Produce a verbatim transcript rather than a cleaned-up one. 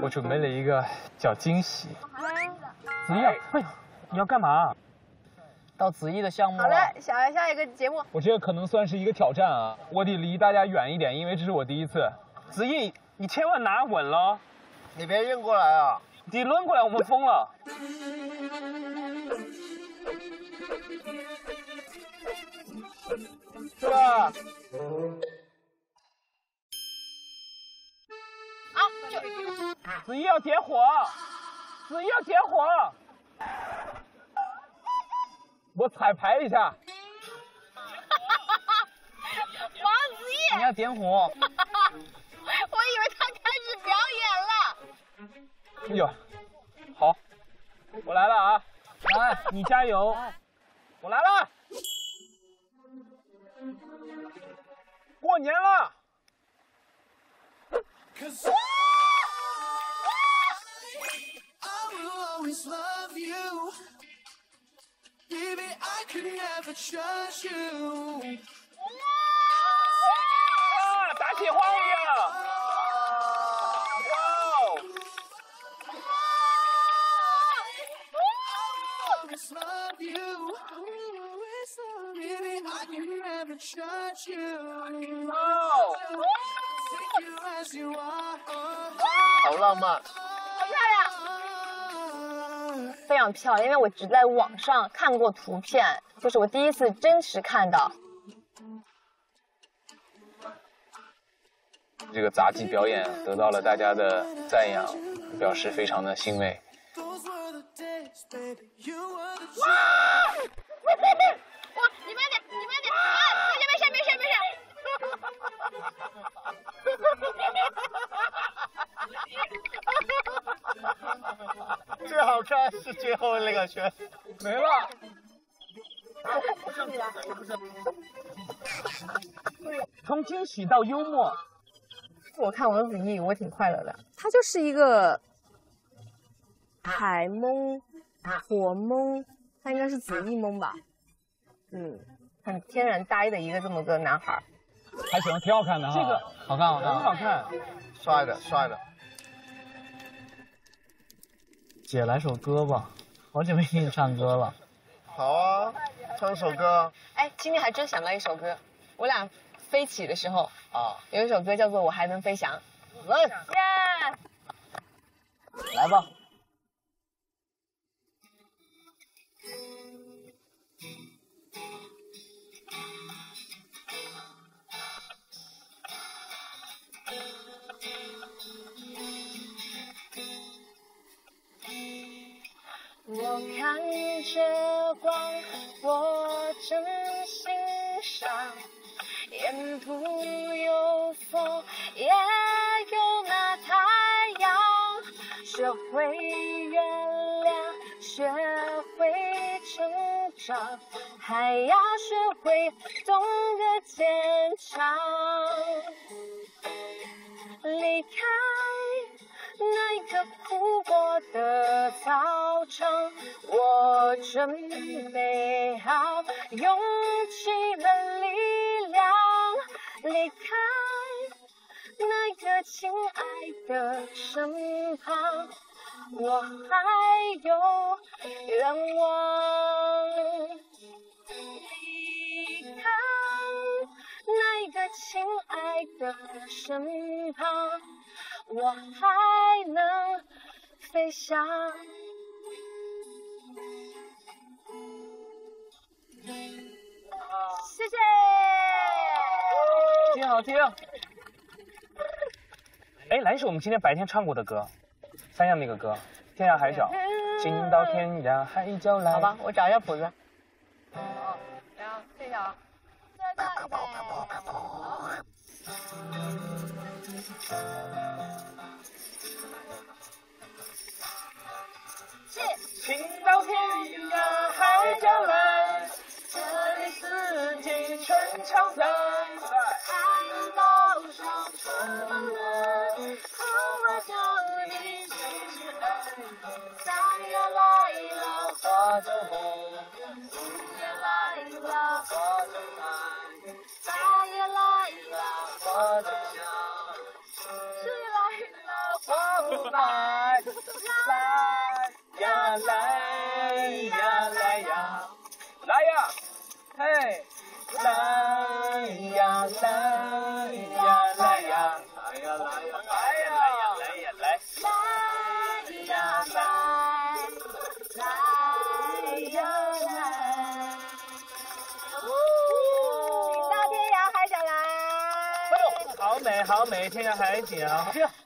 我准备了一个小惊喜。子毅，哎，你要干嘛？ 到子毅的项目了。 好嘞，下下一个节目。 我这个可能算是一个挑战啊，我得离大家远一点，因为这是我第一次。子毅，你千万拿稳了， 你别晕过来啊！ 你抡过来，我们疯了。是吧？ 啊，就子毅要点火，子毅要点火。我彩排一下。 王子毅， 你要点火。 我以为他开始表演了。 哎呦，好，我来了啊！来，你加油，我来了。过年了。 Baby, I could never trust you. 啊，打起花一样！哇哦！ Always love you. Always love you. Baby, I could never trust you. 哇哦！ Take you as you are. 好浪漫。 好漂亮。非常漂亮，因为我只在网上看过图片，就是我第一次真实看到。 这个杂技表演得到了大家的赞扬，表示非常的欣慰。 哇！别别别！哇，你慢点，你慢点！啊，没事没事没事没事。 最好看是最后那个圈， 没了。从惊喜到幽默。 我看王子毅，我挺快乐的。他就是一个海蒙、火蒙，他应该是子毅蒙吧？嗯，很天然呆的一个这么个男孩。 还行，挺好看的哈。这个好看，好看， 很好看。 帅的，帅的。 姐来首歌吧，好久没听你唱歌了。 好啊，唱首歌。 哎，今天还真想到一首歌，我俩飞起的时候啊， 有一首歌叫做《我还能飞翔》。 来， 耶！ 来吧。 我看着光，我正欣赏，沿途有风，也有那太阳。学会原谅，学会成长，还要学会懂得坚强。离开那一个哭过的操场，我准备好勇气的力量，离开那个亲爱的身旁，我还有愿望。离开那个亲爱的身旁，我还能飞翔。谢谢， 挺好听。哎，来一首我们今天白天唱过的歌，三亚那个歌，《天涯海角》，行到天涯海角来。 好吧，我找一下谱子。好，然后这条，再到一杯。 行到天涯海角来，这里四季春常在。 海岛上充满了童话叫你去爱。三月来了花就红，四月来了花就开，八月来了花就香，十月来了花不来，来呀来呀来呀，来呀，嘿，来呀来呀来呀，来呀来呀来呀来呀来。 来呀来，来呀来，到天涯海角来。 哎呦，好美好美，天涯海角。